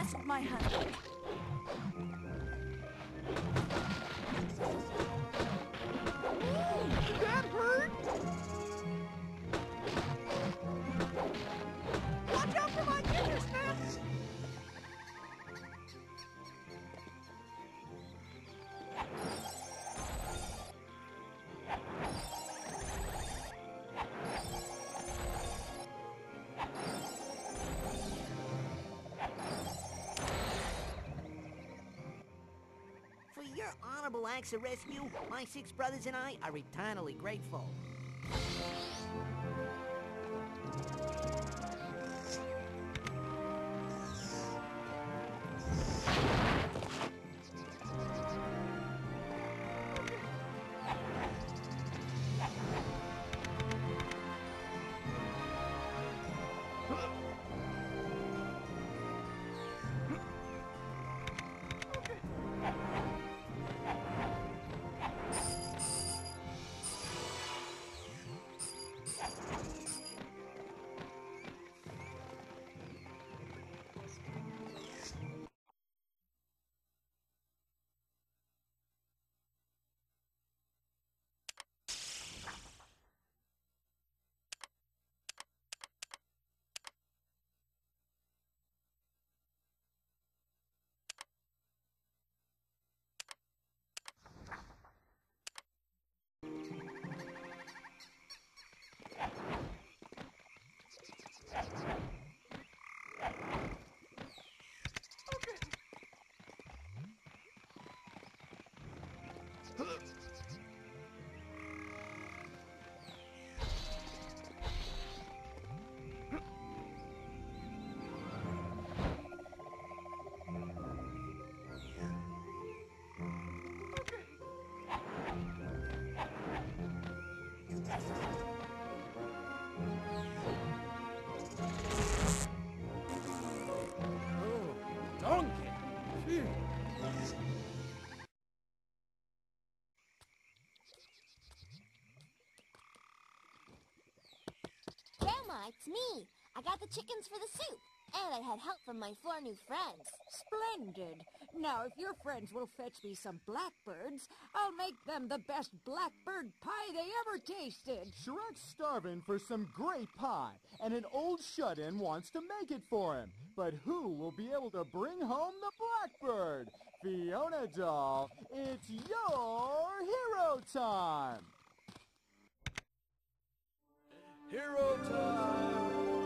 grasp my hand. Did that hurt? Watch out for my goodness, man! For your honorable acts of rescue, my 6 brothers and I are eternally grateful. Donkey! Phew. Grandma, it's me. I got the chickens for the soup. And I had help from my 4 new friends. Splendid. Now, if your friends will fetch me some blackbirds, I'll make them the best blackbird pie they ever tasted. Shrek's starving for some great pie, and an old shut-in wants to make it for him. But who will be able to bring home the blackbird? Fiona Doll, it's your hero time! Hero time!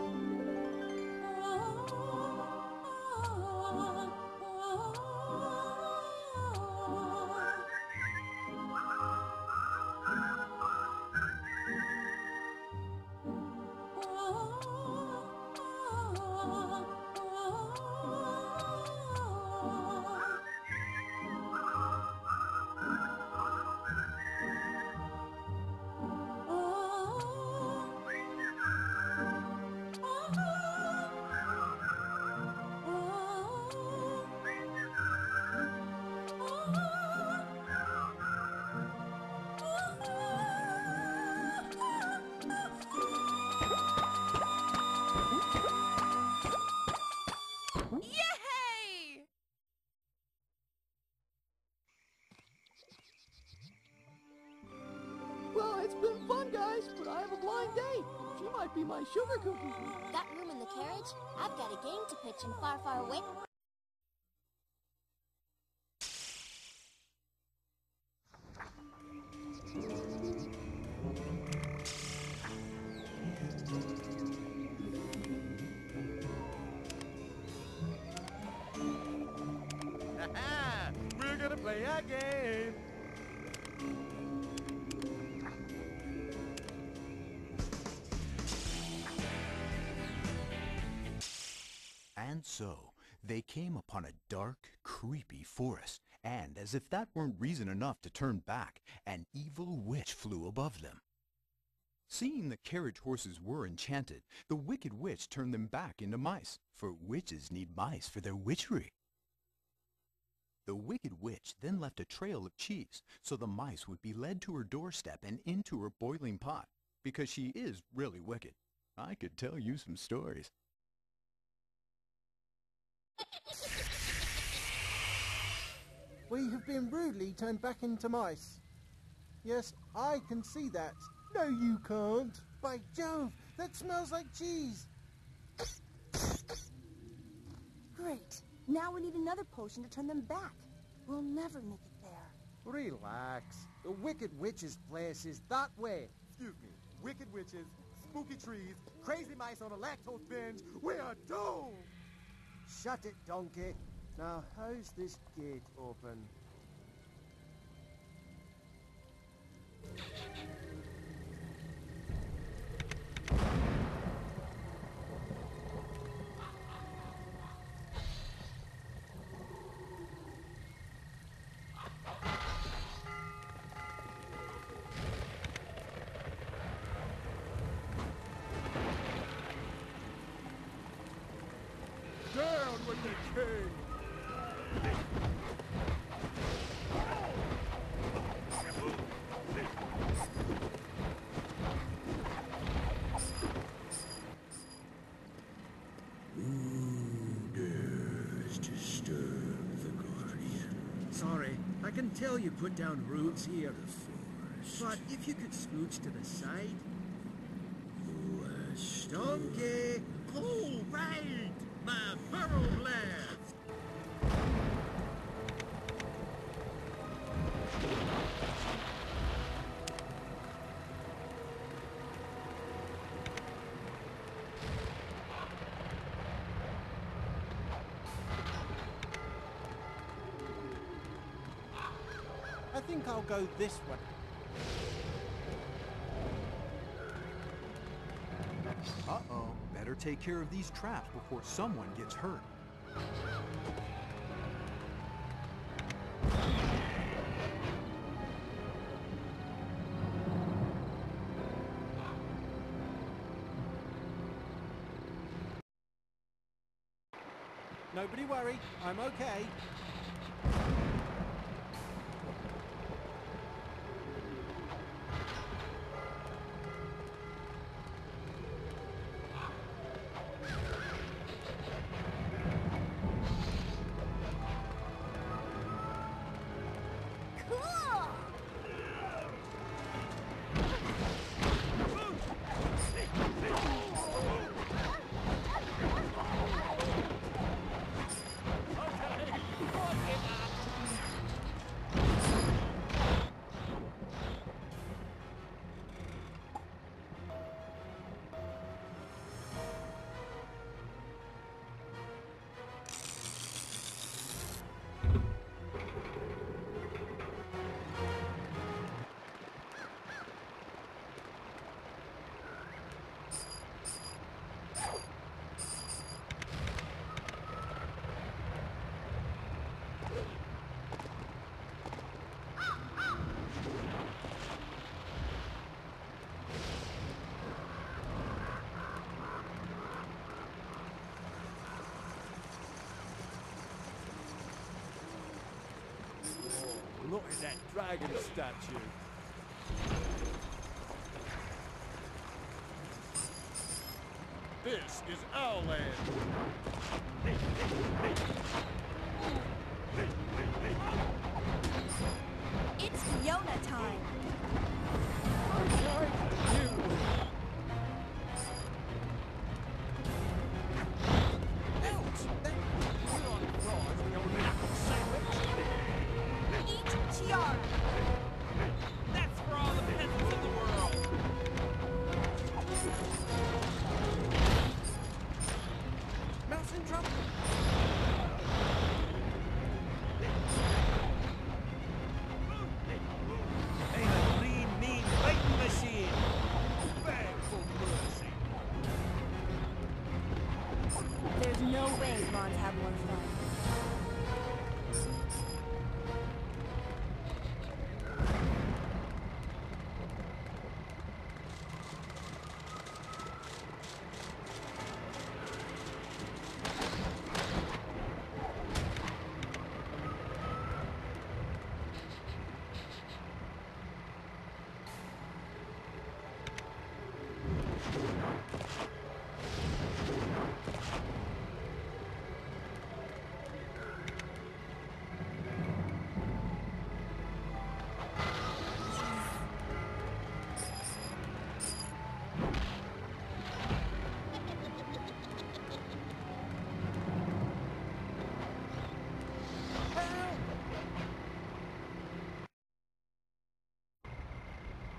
Yay! Well, it's been fun, guys, but I have a blind date. She might be my sugar cookie. Got room in the carriage? I've got a game to pitch in far, far away. We're gonna play a game! And so, they came upon a dark, creepy forest, and as if that weren't reason enough to turn back, an evil witch flew above them. Seeing the carriage horses were enchanted, the wicked witch turned them back into mice, for witches need mice for their witchery. The wicked witch then left a trail of cheese, so the mice would be led to her doorstep and into her boiling pot, because she is really wicked. I could tell you some stories. We have been rudely turned back into mice. Yes, I can see that. No, you can't. By Jove, that smells like cheese. Great. Now we need another potion to turn them back. We'll never make it there. Relax. The Wicked Witch's place is that way. Excuse me. Wicked witches, spooky trees, crazy mice on a lactose binge. We are doomed! Shut it, donkey. Now, how's this gate open? Down with the king! Sorry, I can tell you put down roots here. But if you could scooch to the side. Donkey! Oh, right! My burrow blast! I think I'll go this way. Uh-oh. Better take care of these traps before someone gets hurt. Nobody worry. I'm okay. Cool! Look at that dragon statue. This is our land. It's Fiona time. Eat tiara. That's for all the peasants of the world. Mouse in trouble.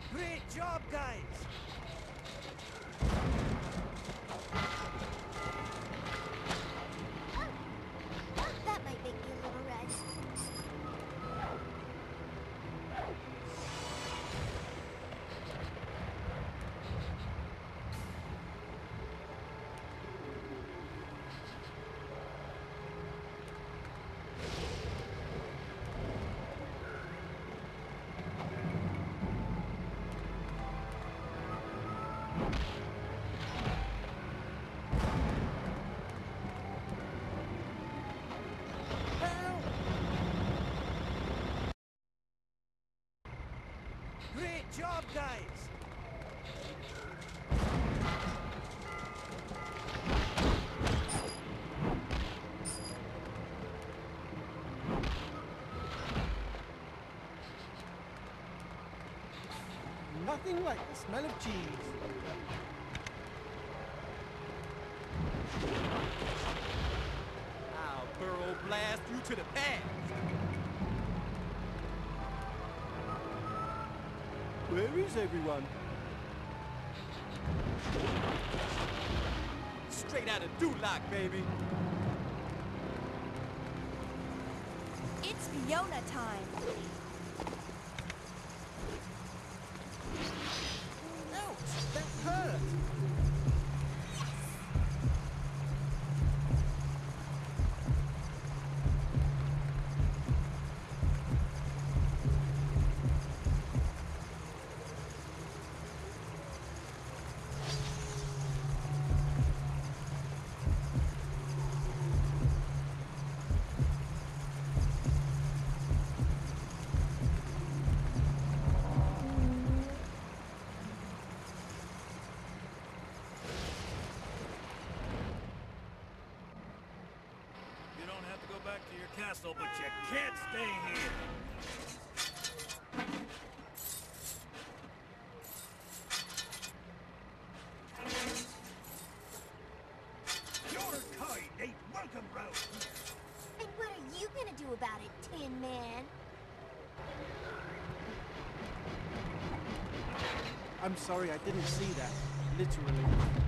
Great job, guys! That might make me a little red. Great job, guys! Nothing like the smell of cheese. I'll burrow blast you to the past. Where is everyone? Straight out of Duloc, baby. It's Fiona time. Ouch! That hurt! You don't have to go back to your castle, but you can't stay here. Your kind ain't welcome round here. And what are you gonna do about it, Tin Man? I'm sorry, I didn't see that. Literally.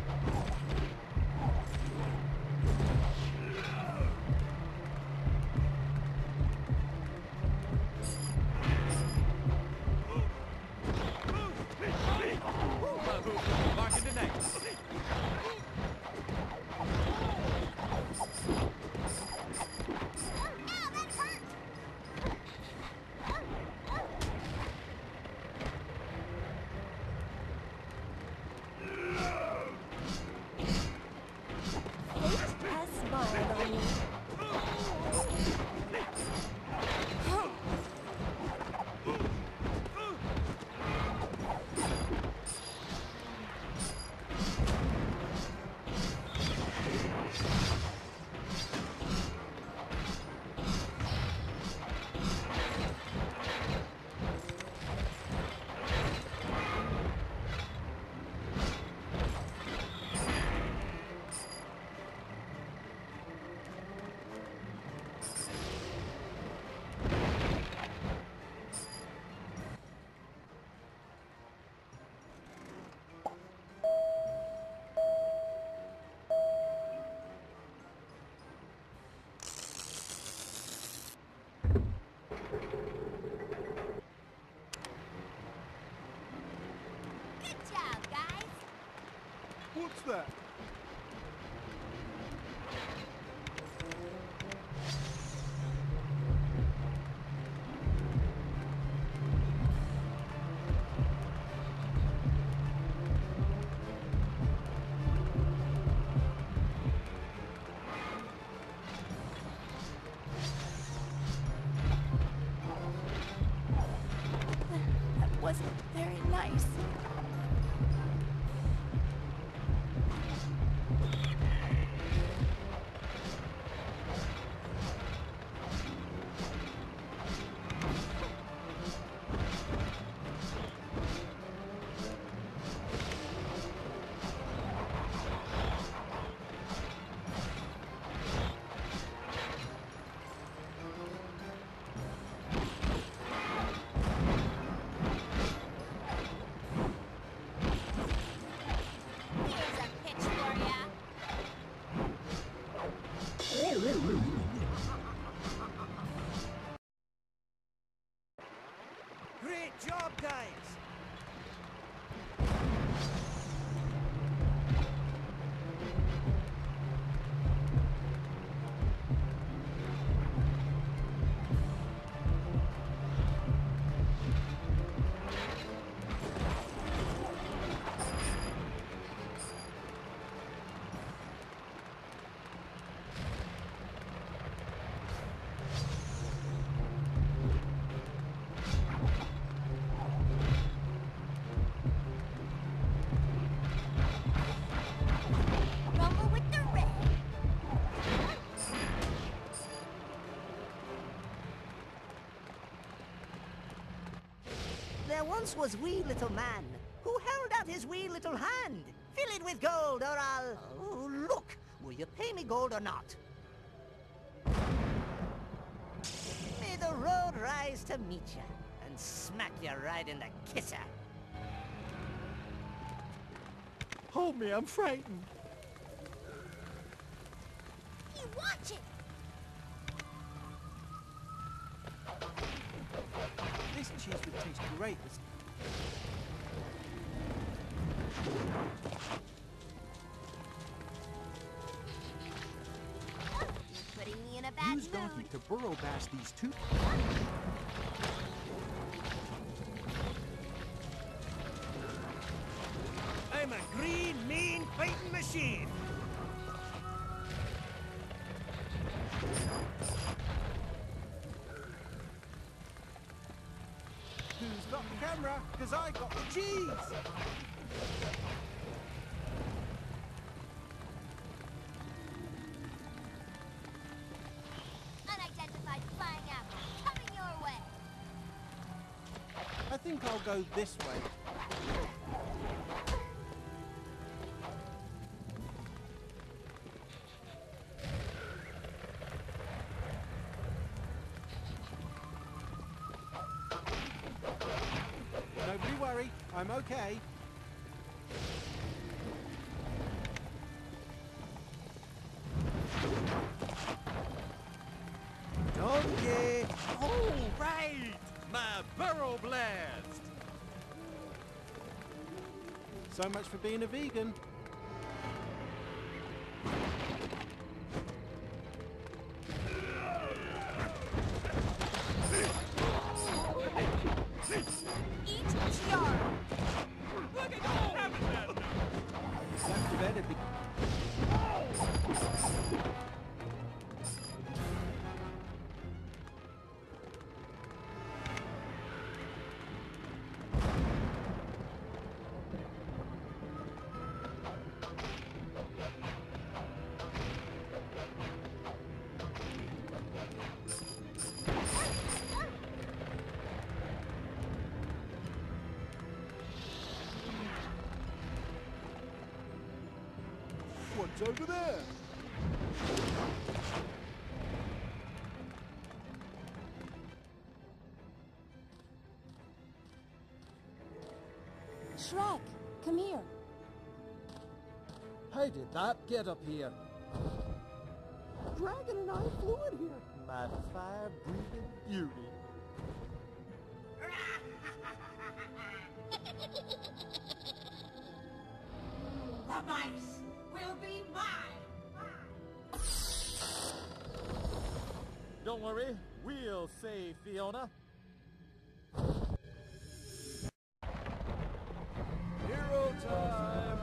Marking tonight. What's that? That wasn't very nice. Get job, guys! Rumble with the red. There once was wee little man who held out his wee little hand. Fill it with gold or I'll... Oh, look! Will you pay me gold or not? May the road rise to meet you and smack you right in the kisser. Hold me, I'm frightened. You watch it. This cheese would taste great. Oh, you're putting me in a bad Use Donkey mood. to burrow bash these two. I'm a green, mean fighting machine. Who's got the camera? Because I got the cheese. Unidentified flying apple coming your way. I think I'll go this way. Nobody worry, I'm okay. Donkey! Oh, right! My burrow blast! So much for being a vegan. Eat jar. Look at you having that now! That better be... What's over there? Shrek, come here. How did that get up here? Dragon and I flew in here. My fire-breathing beauty. The mice will be mine. Don't worry, we'll save Fiona. Hero time!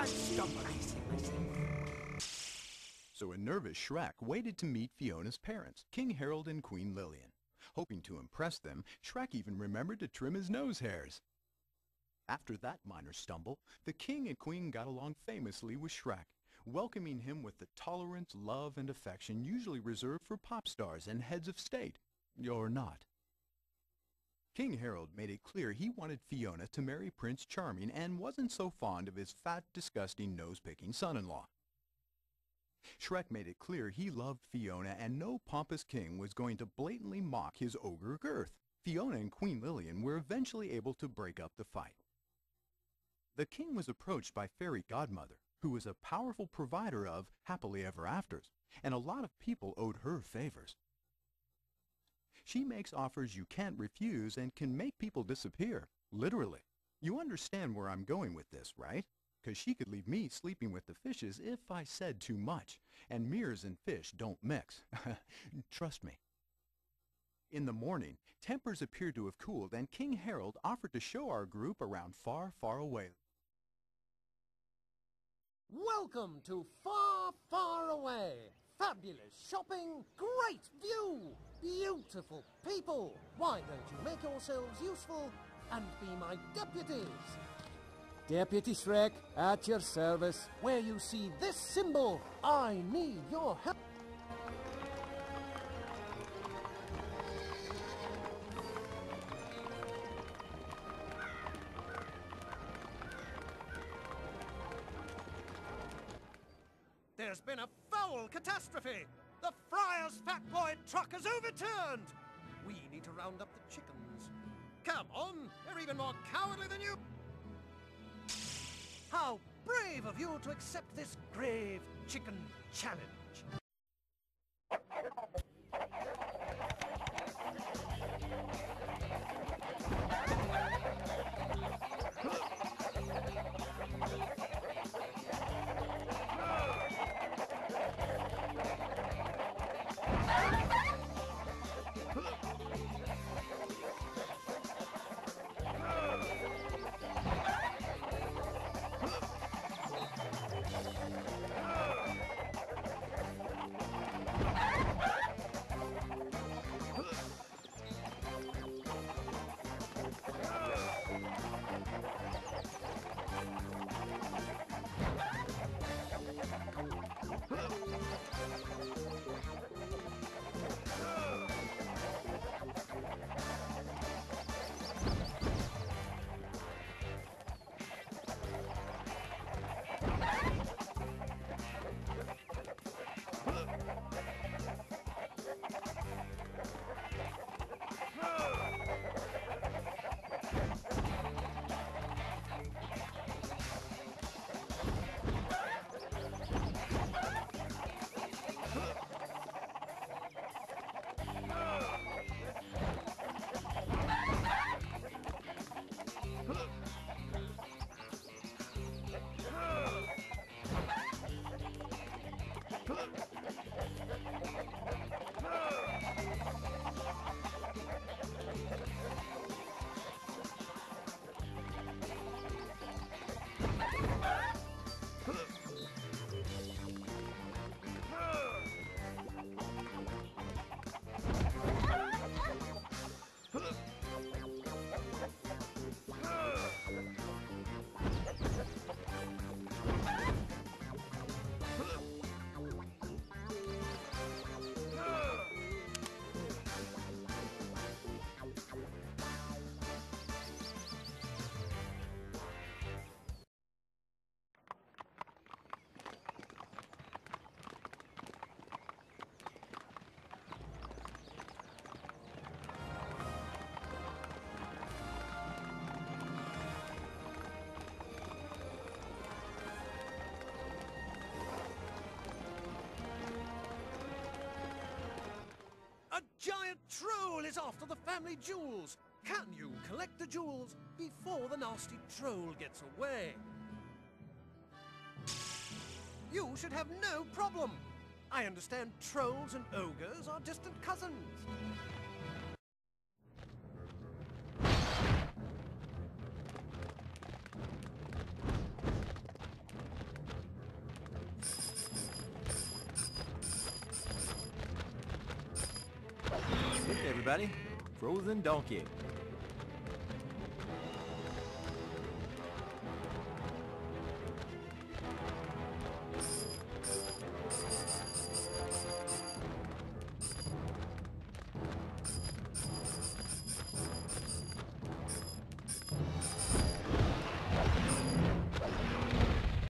Stop releasing myself. So a nervous Shrek waited to meet Fiona's parents, King Harold and Queen Lillian. Hoping to impress them, Shrek even remembered to trim his nose hairs. After that minor stumble, the king and queen got along famously with Shrek, welcoming him with the tolerance, love, and affection usually reserved for pop stars and heads of state, or not. King Harold made it clear he wanted Fiona to marry Prince Charming and wasn't so fond of his fat, disgusting, nose-picking son-in-law. Shrek made it clear he loved Fiona and no pompous king was going to blatantly mock his ogre girth. Fiona and Queen Lillian were eventually able to break up the fight. The king was approached by Fairy Godmother, who was a powerful provider of happily ever afters, and a lot of people owed her favors. She makes offers you can't refuse and can make people disappear, literally. You understand where I'm going with this, right? Because she could leave me sleeping with the fishes if I said too much, and mirrors and fish don't mix. Trust me. In the morning, tempers appeared to have cooled, and King Harold offered to show our group around far, far away. Welcome to Far, Far Away. Fabulous shopping, great view, beautiful people. Why don't you make yourselves useful and be my deputies? Deputy Shrek, at your service. Where you see this symbol, I need your help. There's been a foul catastrophe! The Friar's Fat Boy truck has overturned! We need to round up the chickens. Come on, they're even more cowardly than you! How brave of you to accept this grave chicken challenge! A giant troll is after the family jewels! Can you collect the jewels before the nasty troll gets away? You should have no problem! I understand trolls and ogres are distant cousins. everybody. Frozen Donkey.